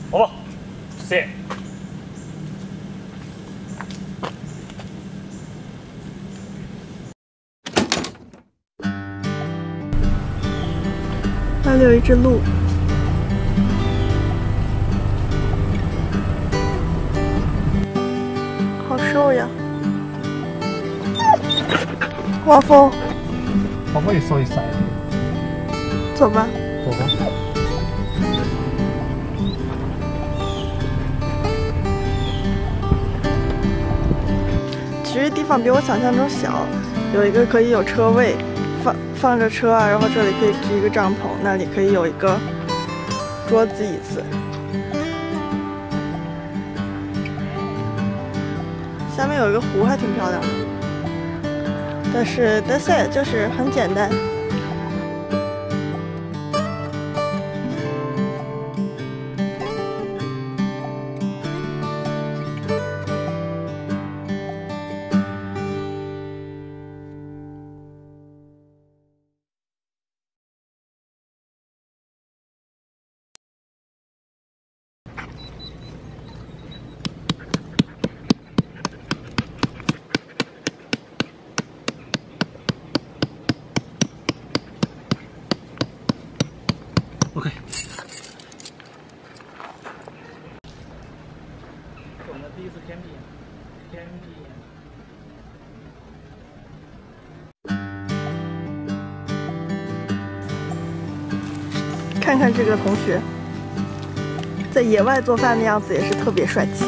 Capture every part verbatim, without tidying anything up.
五、四。 那里有一只鹿。 好瘦呀！汪峰， 我可以搜一搜。 走吧。 走吧。 其实地方比我想象中小，有一个可以有车位，放放着车啊，然后这里可以支一个帐篷，那里可以有一个桌子椅子。 下面有一个湖，还挺漂亮的，但是 that's it， 就是很简单。 OK。我们的第一次 camping，camping。 看看这个同学，在野外做饭的样子也是特别帅气。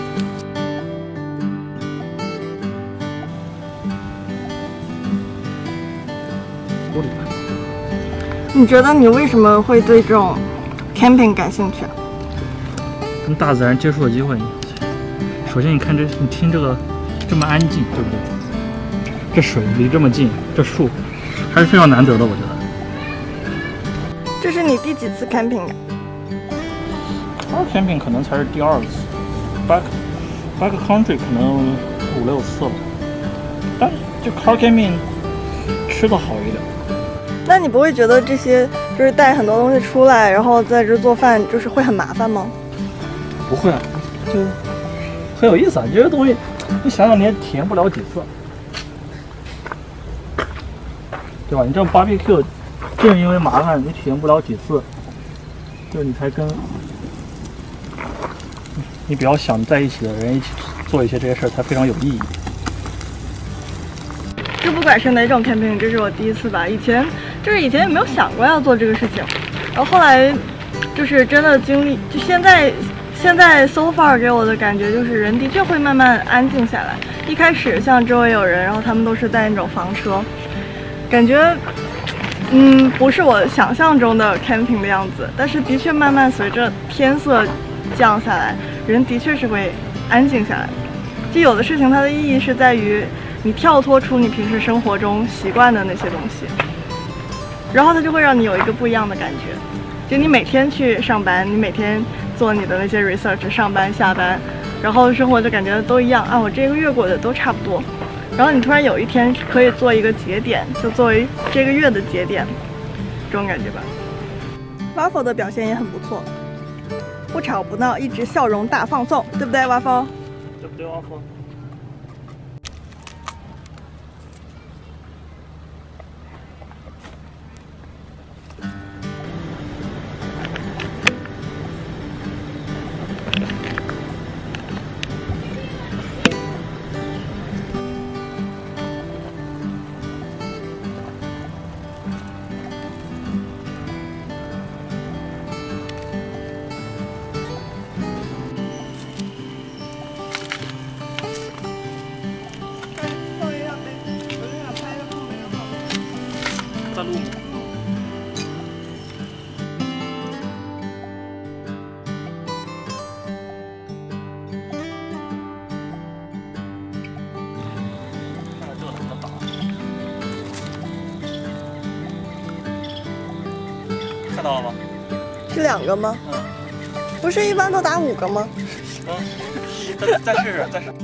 锅里吧。 你觉得你为什么会对这种 camping 感兴趣啊？ 跟大自然接触的机会。首先，你看这，你听这个这么安静，对不对？这水离这么近，这树还是非常难得的，我觉得。 这是你第几次 camping 呀？ car camping 可能才是第二次 ，back back country 可能五六次了。但是这 car camping 吃的好一点。 那你不会觉得这些就是带很多东西出来，然后在这做饭，就是会很麻烦吗？ 不会啊，就很有意思啊！这些东西，你想想你也体验不了几次，对吧？你这种 barbecue， 正因为麻烦，你体验不了几次，就是你才跟你比较想在一起的人一起做一些这些事儿，才非常有意义。 就不管是哪种 camping， 这是我第一次吧。以前就是以前也没有想过要做这个事情，然后后来就是真的经历，就现在现在 so far 给我的感觉就是人的确会慢慢安静下来。一开始像周围有人，然后他们都是带那种房车，感觉嗯不是我想象中的 camping 的样子。但是的确慢慢随着天色降下来，人的确是会安静下来。就有的事情它的意义是在于。 你跳脱出你平时生活中习惯的那些东西，然后它就会让你有一个不一样的感觉。就你每天去上班，你每天做你的那些 research， 上班下班，然后生活就感觉都一样啊，我这个月过得都差不多。然后你突然有一天可以做一个节点，就作为这个月的节点，这种感觉吧。Waffle 的表现也很不错，不吵不闹，一直笑容大放送，对不对 ，Waffle？ 对不对 ，Waffle？ 在录吗？看看这个能不能打？看到了吗？ 是两个吗？ 嗯。 不是一般都打五个吗？ 嗯。再再试试，再试。